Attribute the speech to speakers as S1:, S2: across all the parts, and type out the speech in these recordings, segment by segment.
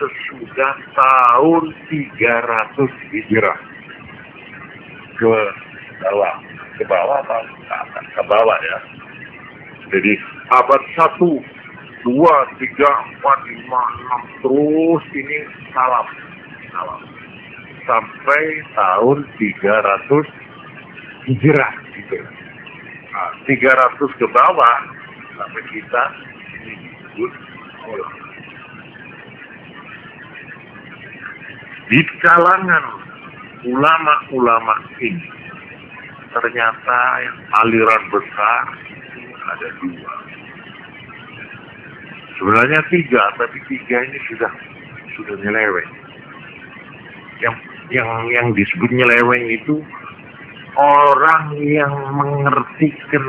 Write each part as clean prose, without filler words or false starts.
S1: sesudah tahun 300 Hijrah. Ke bawah apa? Ke bawah ya. Jadi abad 1, 2, 3, 4, 5, 6 terus ini salam. Sampai tahun 300 Hijrah gitu. Nah, 300 ke bawah sampai kita disebut ulama. Di kalangan ulama-ulama ini ternyata yang aliran besar ada 2. Sebenarnya 3, tapi 3 ini sudah nyeleweng. Yang disebut nyeleweng itu orang yang mengertikan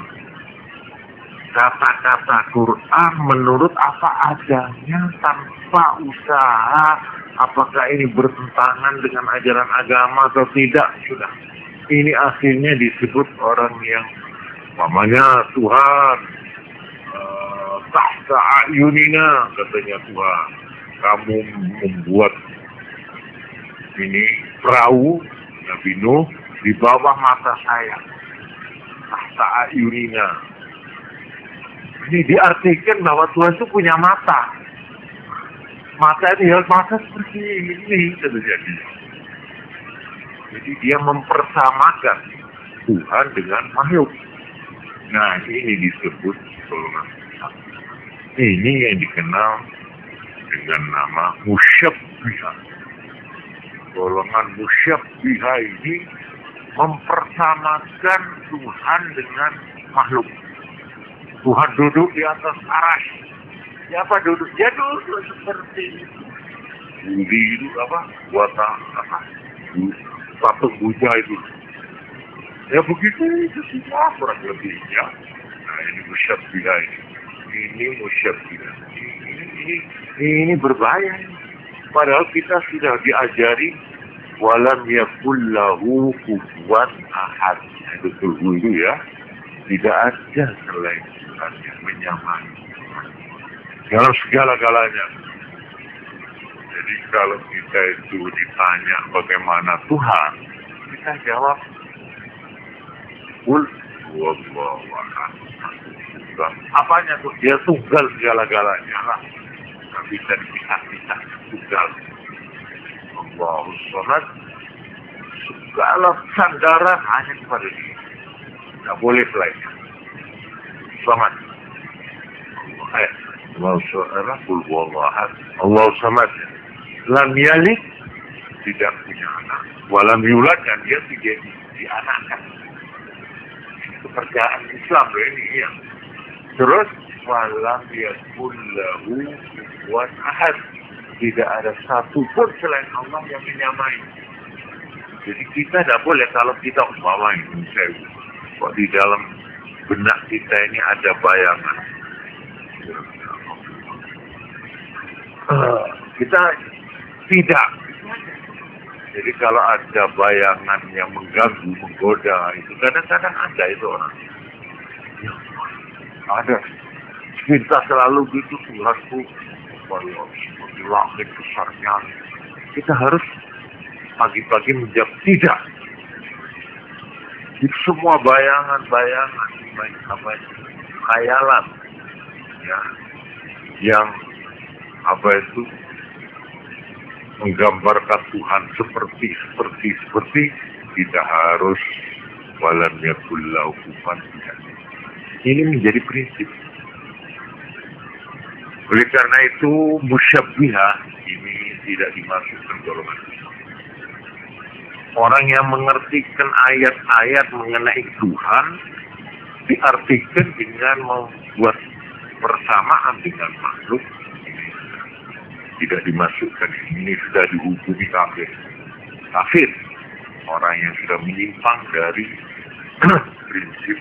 S1: kata-kata Quran menurut apa adanya tanpa usaha apakah ini bertentangan dengan ajaran agama atau tidak. Sudah, ini akhirnya disebut orang yang namanya Tuhan tahta ayunina, katanya Tuhan, kamu membuat ini perahu Nabi Nuh di bawah mata saya, tahta ayunina. Ini diartikan bahwa Tuhan itu punya mata. Mata itu ya mata seperti ini, katanya dia. Jadi dia mempersamakan Tuhan dengan makhluk. Nah, ini disebut golongan. Ini yang dikenal dengan nama musyabbihah. Golongan musyabbihah ini mempersamakan Tuhan dengan makhluk. Tuhan duduk di atas arasy. Siapa duduk? Dia duduk seperti itu. Budi itu apa? Patung Buddha itu. Ya begitu itu semua kurang lebihnya. Nah, ini musyabbihah ini. Ini musyabbihah. Ini berbahaya. Padahal kita sudah diajari walam yakul lahu kufuwan ahad. Betul itu ya. Tidak ada selain Tuhan yang menyamai dalam segala-galanya. Jadi kalau kita itu ditanya bagaimana Tuhan, kita jawab Qul huwallahu ahad. Apanya tuh? Dia tunggal segala-galanya lah. Nggak bisa dipisah-pisah, tunggal. Allahu samad. Segala sandaran hanya kepada Dia. Nggak boleh selainnya. Samad. Allahu samad. Qul huwallahu ahad. Allahu samad. Lam yalid, tidak punya anak. Walam yulad, dan dia tidak dianakkan. Kepercayaan Islam ini ya. Terus walam yakul lahu kufuwan ahad. Tidak ada satu pun selain Allah yang menyamai. Jadi kita tidak boleh kalau kita umpamain kok di dalam benak kita ini ada bayangan. Kita tidak. Jadi kalau ada bayangan yang mengganggu, menggoda, itu kadang-kadang ada itu orang. Ya, ada. Kita selalu gitu, Tuhanku, seperti langit besarnya. Kita harus pagi-pagi menjawab tidak. Itu semua bayangan-bayangan, khayalan, ya, yang apa itu menggambarkan Tuhan seperti tidak harus walam yakul lahu kufuwan ahad. Ini menjadi prinsip. Oleh karena itu musyabbihah ini tidak dimasukkan golongan Islam. Orang yang mengertikan ayat-ayat mengenai Tuhan diartikan dengan membuat persamaan dengan makhluk. Tidak dimasukkan, ini sudah dihukumi kafir. Orang yang sudah menyimpang dari prinsip.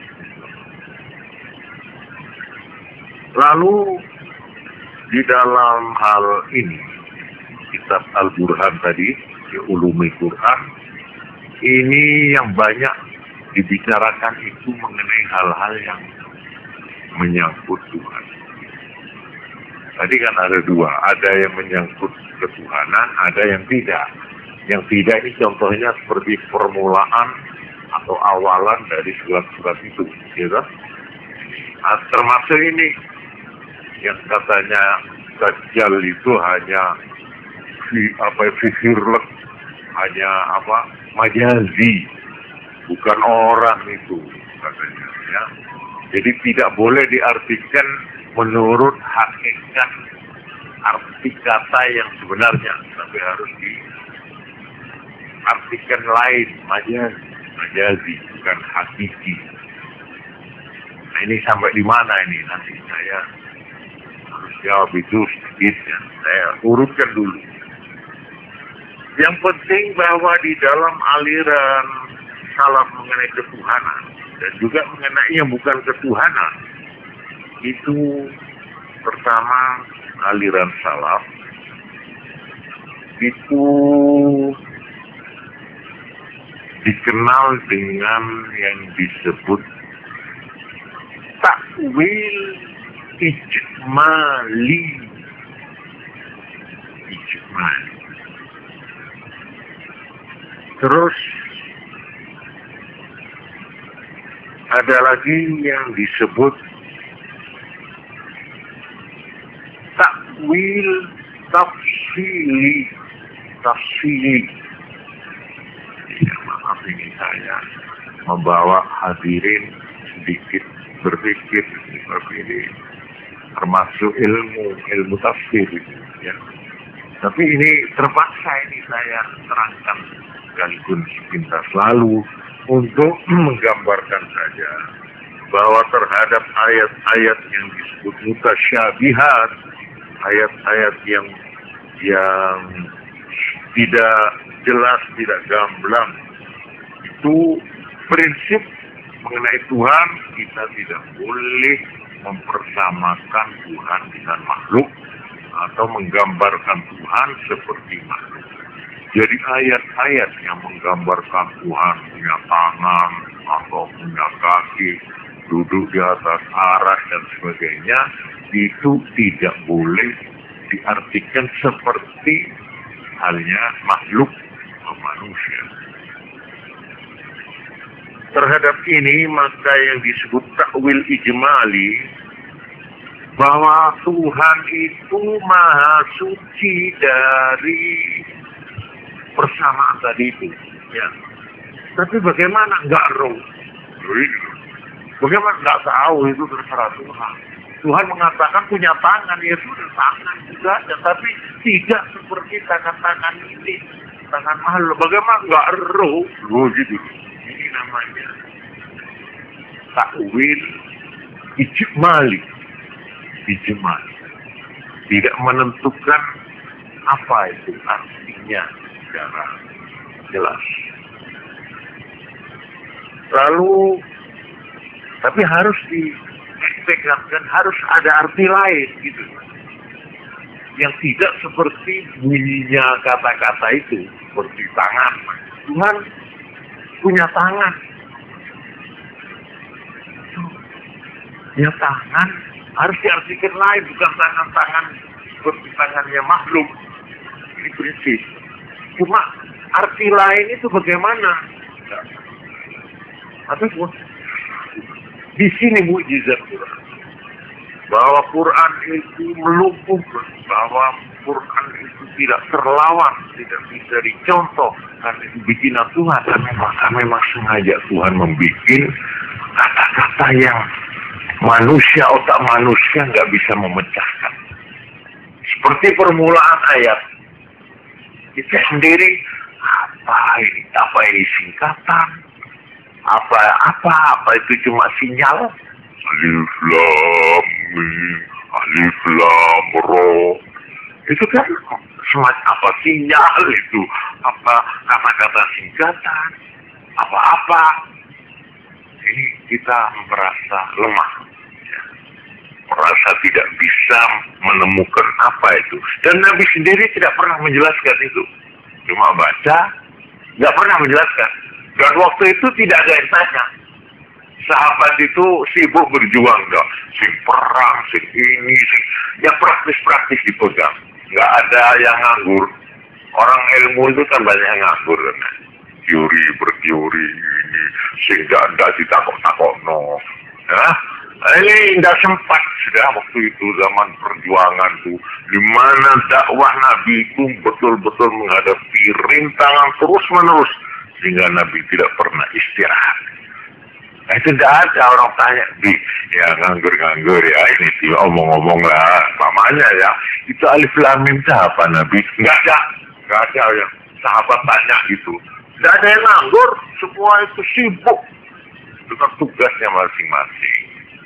S1: Lalu di dalam hal ini kitab Al-Burhan tadi, Ulumul Quran, ini yang banyak dibicarakan itu mengenai hal-hal yang menyangkut Tuhan. Tadi kan ada dua, ada yang menyangkut ketuhanan, ada yang tidak. Yang tidak ini contohnya seperti permulaan atau awalan dari surat-surat itu, gitu. Nah, termasuk ini yang katanya Dajjal itu hanya figurlek, hanya majazi, bukan orang itu katanya, ya. Jadi tidak boleh diartikan menurut hakikat arti kata yang sebenarnya, tapi harus diartikan lain, majazi, bukan hakiki. Nah, ini sampai di mana ini? Nanti saya harus jawab itu sedikit, ya. Saya urutkan dulu. Yang penting bahwa di dalam aliran salaf mengenai ketuhanan dan juga mengenai yang bukan ketuhanan, itu pertama aliran salaf itu dikenal dengan yang disebut takwil ijmali. Terus ada lagi yang disebut takwil tafsili. Ya, maaf ini saya membawa hadirin sedikit berpikir seperti ini, termasuk ilmu tafsir, ya. Tapi ini terpaksa ini saya terangkan sekaligus sepintas lalu untuk menggambarkan saja bahwa terhadap ayat-ayat yang disebut mutasyabihat, ayat-ayat yang tidak jelas, tidak gamblang, itu prinsip mengenai Tuhan, kita tidak boleh mempersamakan Tuhan dengan makhluk atau menggambarkan Tuhan seperti makhluk. Jadi ayat-ayat yang menggambarkan Tuhan punya tangan atau punya kaki, duduk di atas aras dan sebagainya, itu tidak boleh diartikan seperti halnya makhluk atau manusia. Terhadap ini maka yang disebut takwil ijmali, bahwa Tuhan itu maha suci dari persamaan tadi itu, ya. Tapi bagaimana nggak roh? Bagaimana nggak tahu, itu terserah Tuhan. Tuhan mengatakan punya tangan, ya sudah tangan juga ada, tapi tidak seperti tangan-tangan ini, tangan makhluk. Bagaimana nggak roh? Gitu. Ini namanya takwil ijmali. Tidak menentukan apa itu artinya secara jelas. Lalu, tapi harus diekspektasikan, harus ada arti lain gitu, yang tidak seperti bunyinya kata-kata itu, seperti tangan. Tuhan punya tangan. Ya, tangan harus diartikan lain, bukan tangan-tangan seperti tangannya makhluk. Ini prinsip. Cuma arti lain itu bagaimana? Tapi di sini mukjizat Quran, bahwa Quran itu melumpuhkan, bahwa Quran itu tidak terlawan, tidak bisa dicontoh, karena itu bikinan Tuhan. Memang sengaja Tuhan membuat kata-kata yang manusia, otak manusia nggak bisa memecahkan. Seperti permulaan ayat, kita sendiri apa ini singkatan, apa itu cuma sinyal, alif lam mim, alif lam ra, itu kan semacam apa sinyal itu, apa kata-kata singkatan, apa. Ini kita merasa lemah, ya. Merasa tidak bisa menemukan apa itu. Dan Nabi sendiri tidak pernah menjelaskan itu. Cuma baca, nggak pernah menjelaskan. Dan waktu itu tidak ada yang tanya. Sahabat itu sibuk berjuang dah, sing perang, sing ini, sing ya praktis-praktis dipegang. Nggak ada yang nganggur. Orang ilmu itu kan banyak yang nganggur, kan? Teori berteori ini, sehingga nggak ditakok-takok no. Ya, ini nggak sempat sudah waktu itu zaman perjuangan tuh, di mana dakwah Nabi itu betul-betul menghadapi rintangan terus-menerus, sehingga Nabi tidak pernah istirahat. Nah, itu tidak ada orang tanya, ya nganggur-nganggur ya, ini sih omong-omong lah, mamanya ya, itu alif lam mim apa Nabi? Nggak ada yang sahabat tanya gitu. Nggak ada yang nganggur, semua itu sibuk dengan tugasnya masing-masing.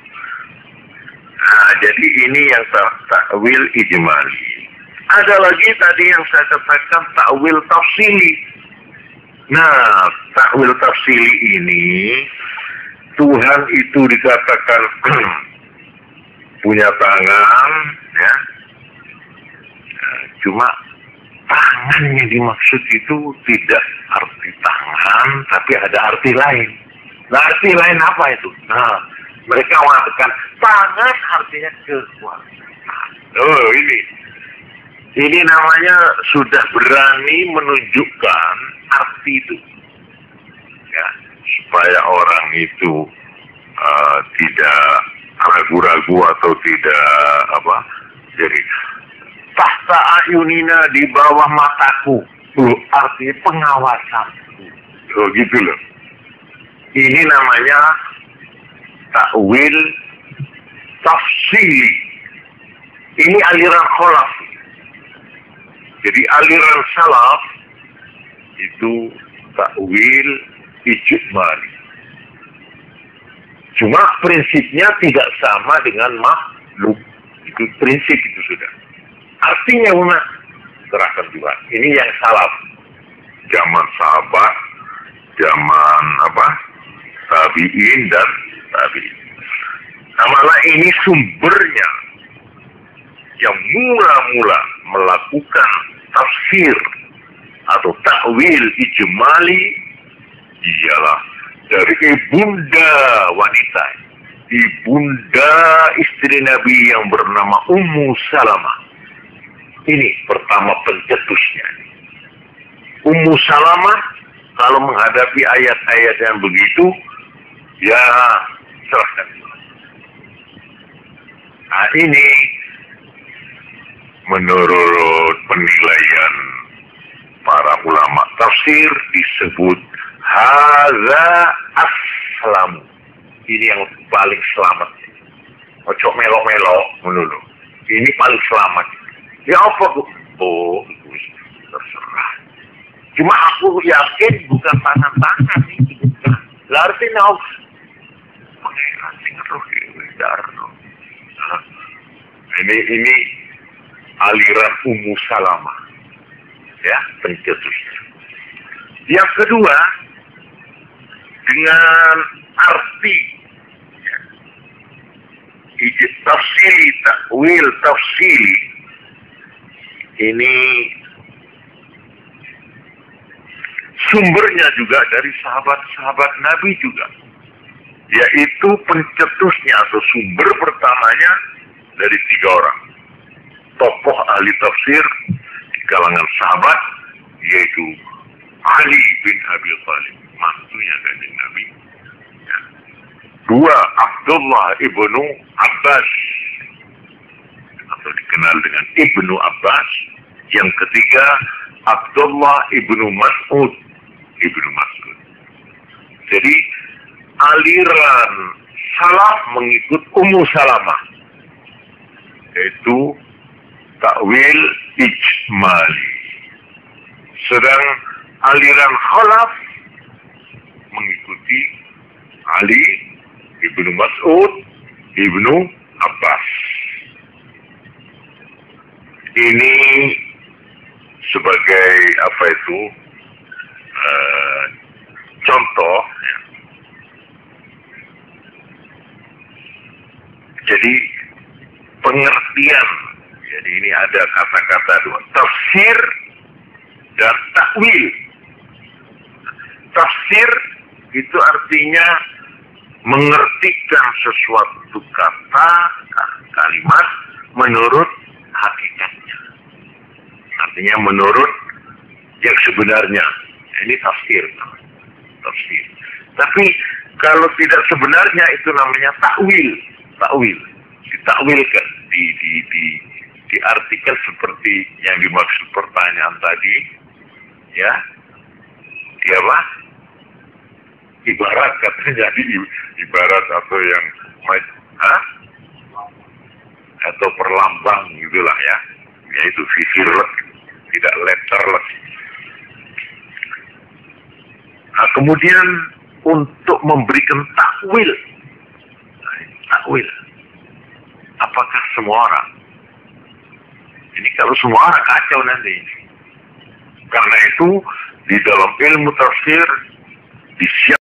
S1: Nah, jadi ini yang takwil ijmali. Ada lagi tadi yang saya katakan takwil tafsili. Nah, takwil tafsili ini Tuhan itu dikatakan punya tangan, ya. Cuma tangan yang dimaksud itu tidak arti tangan, tapi ada arti lain. Nah, arti lain apa itu? Nah, mereka mengatakan tangan artinya kekuasaan. Oh, ini namanya sudah berani menunjukkan arti itu, ya, supaya orang itu tidak ragu-ragu atau tidak jadi tahta ayunina, di bawah mataku, artinya pengawasanku. Oh, gitu loh. Ini namanya takwil tafsili. Ini aliran kholaf. Jadi aliran salaf itu takwil ijmali. Cuma prinsipnya tidak sama dengan makhluk. Itu prinsip itu sudah. Artinya umat serahkan Tuhan. Ini yang salaf. Zaman sahabat, zaman tabi'in dan tabi'in. Nah, malah ini sumbernya yang mula-mula melakukan tafsir atau takwil ijmali ialah dari ibunda wanita, ibunda istri Nabi yang bernama Ummu Salamah. Ini pertama pencetusnya. Ummu Salamah kalau menghadapi ayat-ayat yang begitu, ya serahkan. Nah, ini menurut penilaian para ulama tafsir disebut hadza aslamu. Ini yang paling selamat. Ojo melok-melok menurut. Ini paling selamat. Ya apa tuh? Oh, itu terserah. Cuma aku yakin bukan tangan-tangan ini. Lah artinya harus pangeran sing roh darno. Ini aliran Ummu Salamah, ya, pencetusnya. Yang kedua, dengan arti tafsili, takwil tafsili, ini sumbernya juga dari sahabat-sahabat Nabi juga, yaitu pencetusnya atau sumber pertamanya dari 3 orang tokoh ahli tafsir di kalangan sahabat, yaitu Ali bin Abi Thalib, mantunya dari Nabi. 2, Abdullah ibnu Abbas atau dikenal dengan Ibnu Abbas. Yang ketiga, Abdullah ibnu Mas'ud. Jadi aliran salaf mengikut Ummu Salamah, yaitu takwil ijmali. Sedang aliran khalaf mengikuti Ali ibnu Mas'ud, Ibnu Abbas. Ini sebagai contoh, ya. Jadi pengertian, jadi ini ada kata-kata 2, tafsir dan takwil. Tafsir itu artinya mengertikan sesuatu kata, kalimat menurut hakikatnya. Artinya menurut yang sebenarnya. Ini tafsir. Tafsir. Tapi kalau tidak sebenarnya itu namanya takwil. Takwil. Ditakwilkan. Diartikan seperti yang dimaksud pertanyaan tadi. Ya. Dia apa? Ibarat katanya. Jadi ibarat atau yang atau perlambang gitulah ya. Yaitu figureless, tidak letterless. Nah, kemudian untuk memberikan takwil. Takwil. Apakah semua orang? Ini kalau semua orang kacau nanti. Karena itu di dalam ilmu tafsir disiapkan